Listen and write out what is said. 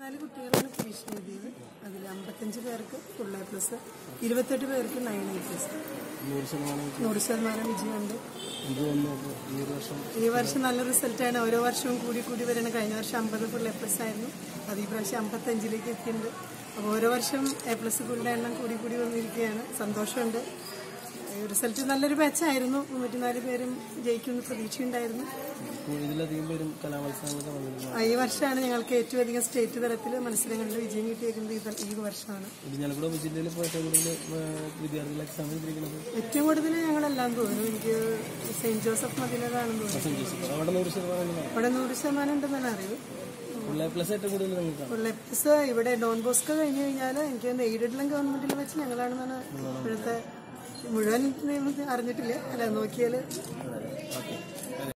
54 കുട്ടികളാണ് പരീക്ഷ എഴുതിയത്. അതിൽ 55 പേർക്ക് ഫുൾ എ പ്ലസ്, 28 പേർക്ക് 9A+. 100% വിജയമുണ്ട്. ഈ വർഷം നല്ല റിസൾട്ടാണ്. ഓരോ വർഷവും കൂടി കൂടി വരണം. കഴിഞ്ഞ വർഷം 50 ഫുൾ A+ ആയിരുന്നു. അത് ഈ പ്രാവശ്യം 55ലേക്ക് എത്തിയിട്ടുണ്ട്. അപ്പോൾ ഓരോ വർഷം A+ ഫുള്ളിൻ്റെ എണ്ണം കൂടി കൂടി വന്നിരിക്കുകയാണ്. സന്തോഷമുണ്ട്. റിസൾട്ട് നല്ലൊരു ബാച്ചായിരുന്നു. 304 പേരും ജയിക്കുമെന്ന് പ്രതീക്ഷയുണ്ടായിരുന്നു. ഈ വർഷമാണ് ഞങ്ങൾക്ക് ഏറ്റവും അധികം സ്റ്റേറ്റ് തലത്തിൽ മത്സരങ്ങളിൽ വിജയം കിട്ടിയിരിക്കുന്നത്. ഈ വർഷമാണ് ഏറ്റവും കൂടുതൽ ഞങ്ങളെല്ലാം തോന്നുന്നു. എനിക്ക് സെന്റ് ജോസഫ് മദീനയിലാണെന്ന് തോന്നുന്നു. അവിടെ 100% ഉണ്ടെന്നാണ് അറിവ്. ഫുൾ A+ ഇവിടെ ഡോൺ ബോസ്കോ കഴിഞ്ഞു കഴിഞ്ഞാൽ എനിക്ക് എയ്ഡഡിലും ഗവൺമെന്റിലും വെച്ച് ഞങ്ങളാണെന്നാണ് ഇപ്പോഴത്തെ മുഴുവൻ അറിഞ്ഞിട്ടില്ല. അല്ല നോക്കിയാൽ